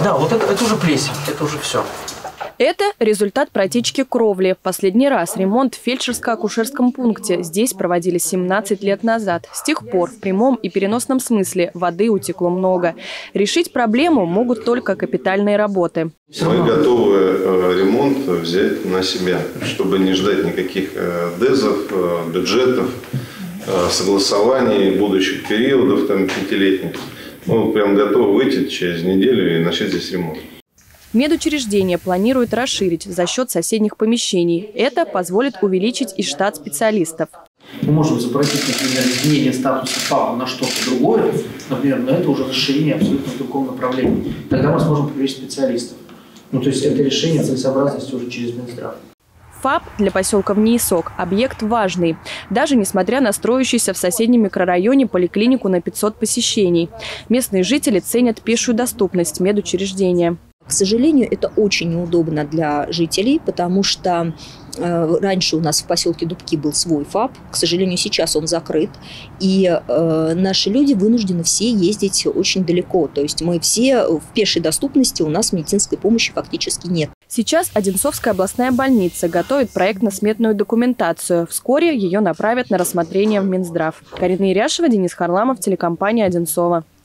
Да, вот это уже плесень, это уже все. Это результат протечки кровли. Последний раз ремонт в фельдшерско-акушерском пункте здесь проводили 17 лет назад. С тех пор в прямом и переносном смысле воды утекло много. Решить проблему могут только капитальные работы. Мы готовы ремонт взять на себя, чтобы не ждать никаких дезов, бюджетов, согласований будущих периодов, там, 5-летних. Мы прям готовы выйти через неделю и начать здесь ремонт. Медучреждение планирует расширить за счет соседних помещений. Это позволит увеличить и штат специалистов. Мы можем запросить, например, изменение статуса ФАПа на что-то другое, например, но это уже расширение абсолютно в другом направлении. Тогда мы сможем привлечь специалистов. То есть это решение целесообразности уже через Минздрав. ФАП для поселка Внеисок – объект важный, даже несмотря на строящуюся в соседнем микрорайоне поликлинику на 500 посещений. Местные жители ценят пешую доступность медучреждения. К сожалению, это очень неудобно для жителей, потому что раньше у нас в поселке Дубки был свой ФАП. К сожалению, сейчас он закрыт. И наши люди вынуждены все ездить очень далеко. То есть мы все в пешей доступности, у нас медицинской помощи фактически нет. Сейчас Одинцовская областная больница готовит проектно-сметную документацию. Вскоре ее направят на рассмотрение в Минздрав. Карина Иряшева, Денис Харламов, телекомпания «Одинцово».